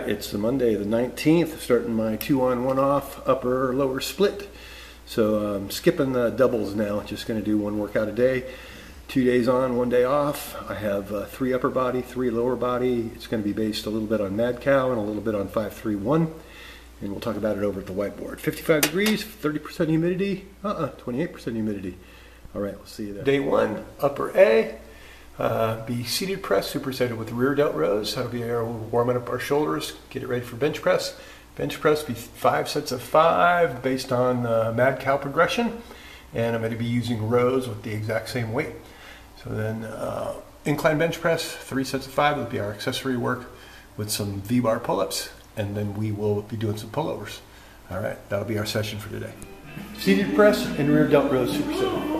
it's the Monday the 19th, starting my 2 on 1 off upper lower split. So I'm skipping the doubles now, just going to do 1 workout a day, 2 days on, 1 day off. I have 3 upper body, 3 lower body. It's going to be based a little bit on Madcow and a little bit on 5-3-1. And we'll talk about it over at the whiteboard. 55 degrees, 30% humidity, 28% humidity. All right, we'll see you there. Day 1, upper A. Be seated press, supersetted with rear delt rows. That'll be warming up our shoulders, get it ready for bench press. Bench press be 5 sets of 5 based on Madcow progression. And I'm going to be using rows with the exact same weight. So then incline bench press, 3 sets of 5 will be our accessory work with some V-bar pull-ups. And then we will be doing some pullovers. All right, that'll be our session for today. Seated press and rear delt rows supersetted.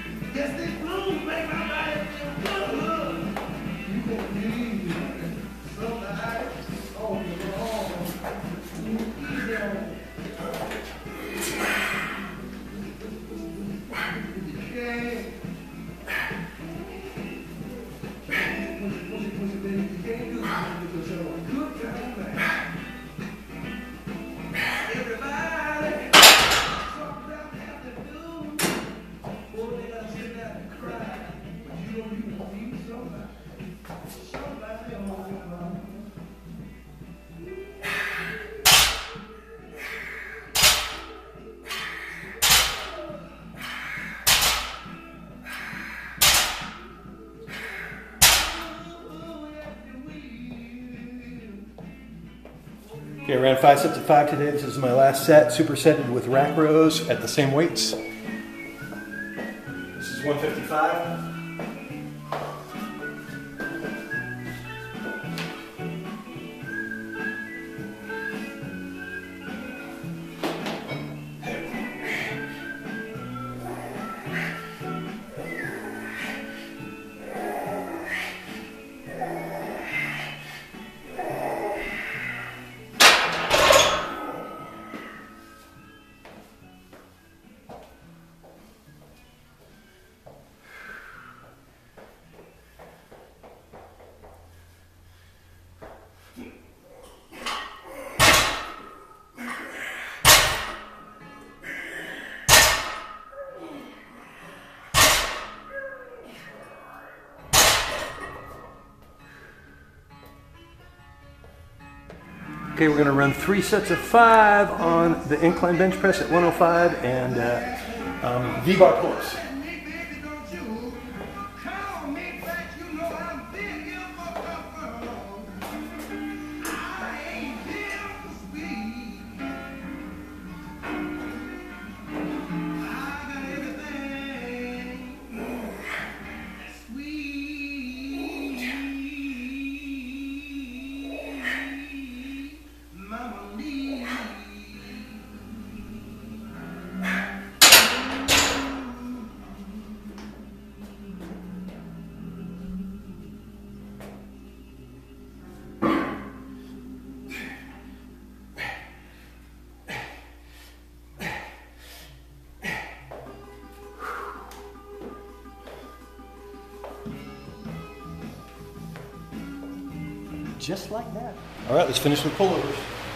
Okay, I ran 5 sets of 5 today. This is my last set, supersetted with rack rows at the same weights. This is 155. Okay, we're going to run 3 sets of 5 on the incline bench press at 105 and V-bar pull-ups. Just like that. All right, let's finish with pullovers.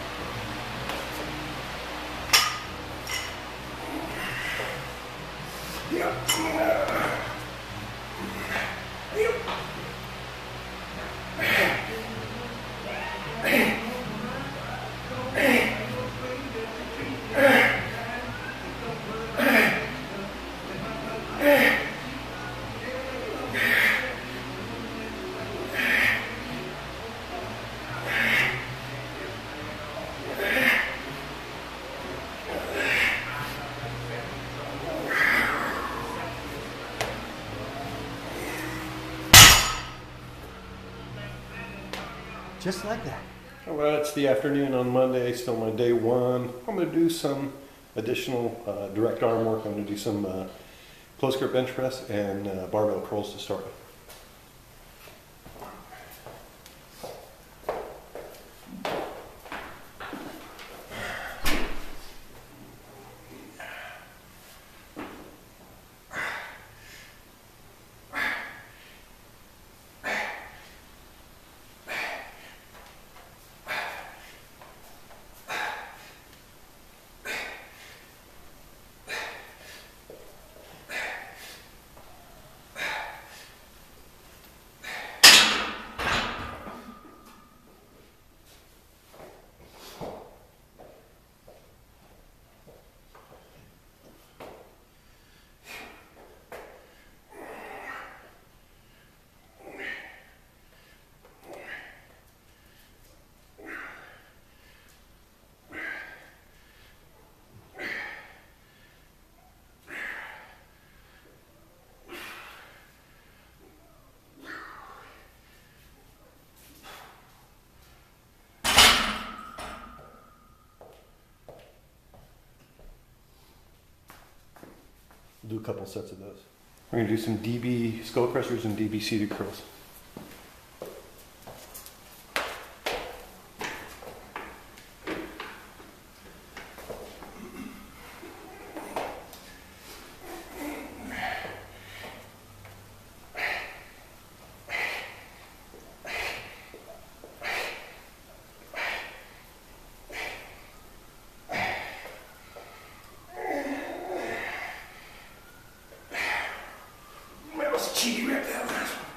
Just like that. All right, it's the afternoon on Monday, still my day 1. I'm going to do some additional direct arm work. I'm going to do some close grip bench press and barbell curls to start with. a couple sets of those. We're going to do some DB skull crushers and DB seated curls. Cheeky rip that last one.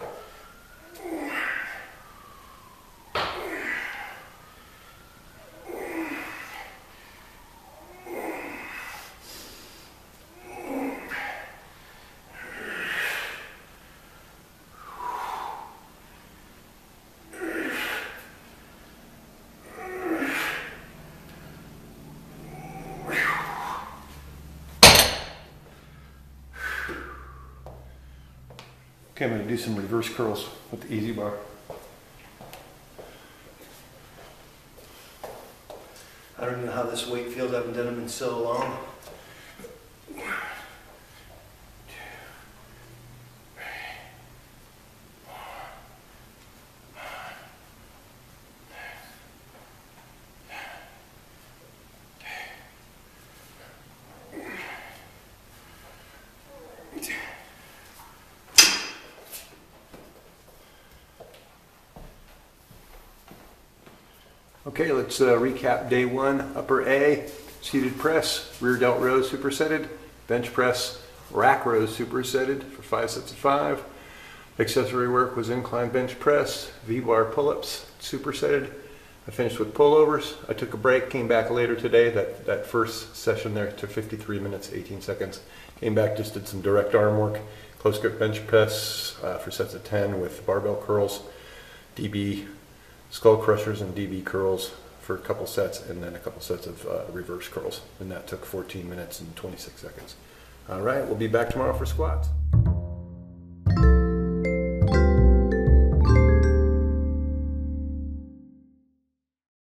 Okay, I'm going to do some reverse curls with the easy bar. I don't know how this weight feels. I haven't done them in so long. Okay, let's recap day one. Upper A, seated press, rear delt rows supersetted, bench press, rack rows supersetted for 5 sets of 5. Accessory work was incline bench press, V-bar pull-ups, supersetted. I finished with pullovers. I took a break, came back later today. That first session there took 53 minutes, 18 seconds. Came back, just did some direct arm work, close grip bench press for sets of 10 with barbell curls, DB skull crushers and DB curls for a couple sets, and then a couple sets of reverse curls. And that took 14 minutes and 26 seconds. All right, we'll be back tomorrow for squats.